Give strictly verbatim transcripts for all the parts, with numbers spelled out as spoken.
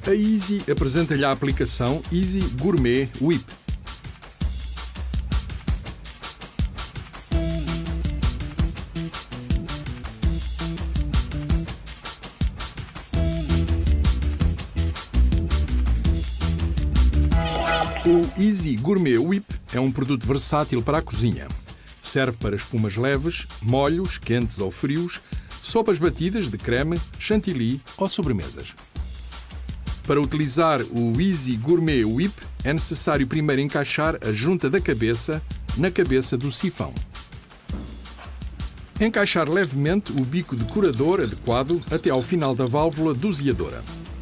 A Easy apresenta-lhe a aplicação Easy Gourmet Whip. O Easy Gourmet Whip é um produto versátil para a cozinha. Serve para espumas leves, molhos, quentes ou frios, sopas batidas de creme, chantilly ou sobremesas. Para utilizar o Easy Gourmet Whip, é necessário primeiro encaixar a junta da cabeça na cabeça do sifão. Encaixar levemente o bico decorador adequado até ao final da válvula doseadora.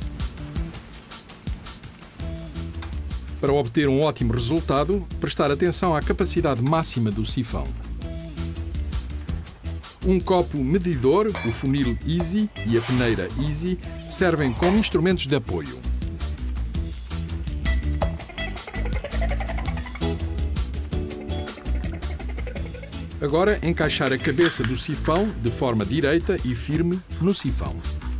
Para obter um ótimo resultado, prestar atenção à capacidade máxima do sifão. Um copo medidor, o funil Easy e a peneira Easy servem como instrumentos de apoio. Agora, encaixar a cabeça do sifão de forma direita e firme no sifão.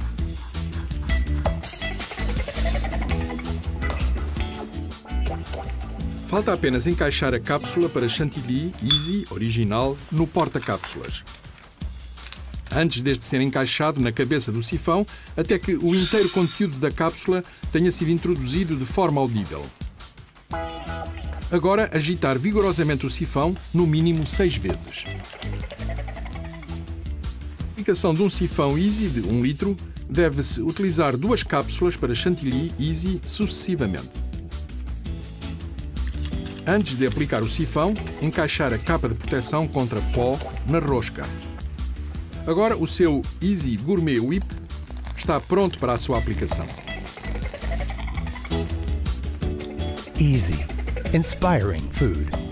Falta apenas encaixar a cápsula para chantilly Easy original no porta-cápsulas. Antes deste ser encaixado na cabeça do sifão, até que o inteiro conteúdo da cápsula tenha sido introduzido de forma audível. Agora, agitar vigorosamente o sifão, no mínimo seis vezes. Na aplicação de um sifão Easy de um litro, deve-se utilizar duas cápsulas para chantilly Easy sucessivamente. Antes de aplicar o sifão, encaixar a capa de proteção contra pó na rosca. Agora o seu Easy Gourmet Whip está pronto para a sua aplicação. Easy. Inspiring food.